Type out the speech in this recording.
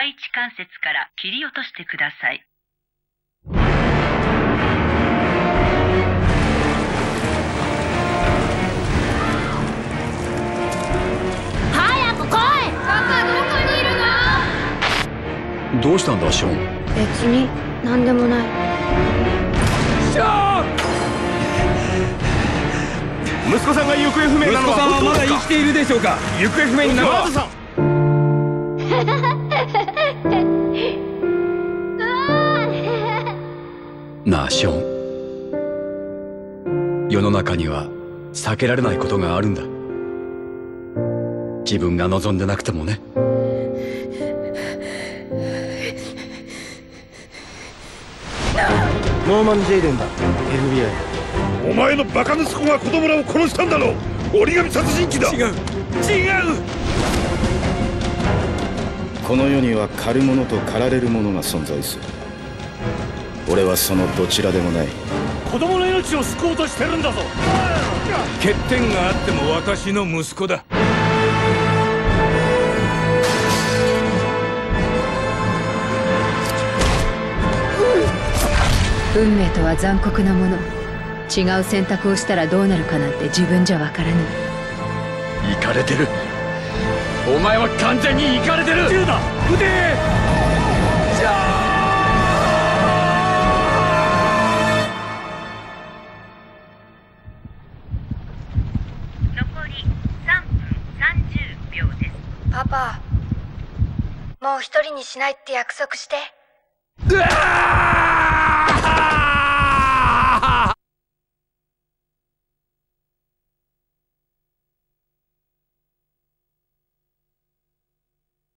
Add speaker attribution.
Speaker 1: 第一関節から切り落としてください。
Speaker 2: 早く来い。パパどこにいるの？
Speaker 3: どうしたんだショーン。
Speaker 2: 別に何でもない。
Speaker 3: ショーン！
Speaker 4: 息子さんが行方不明なのは本当ですか？息子さんはまだ生きているでしょうか？行方不明になるのは
Speaker 3: なあショーン、世の中には避けられないことがあるんだ。自分が望んでなくてもね。
Speaker 4: ノーマン・ジェイデンだ。 FBI。
Speaker 5: お前のバカ息子が子供らを殺したんだろう。折り紙殺人鬼だ。違う。
Speaker 6: この世には狩る者と狩られる者が存在する。俺はそのどちらでもない。
Speaker 5: 子供の命を救おうとしてるんだぞ。
Speaker 7: 欠点があっても私の息子だ。
Speaker 8: 運命とは残酷なもの。違う選択をしたらどうなるかなんて自分じゃわからない。
Speaker 3: イカれてる。お前は完全にイカれてる。
Speaker 5: 銃だ。撃て。
Speaker 1: 残り3分30秒です。
Speaker 2: パパ、もう一人にしないって約束して。
Speaker 3: うわー！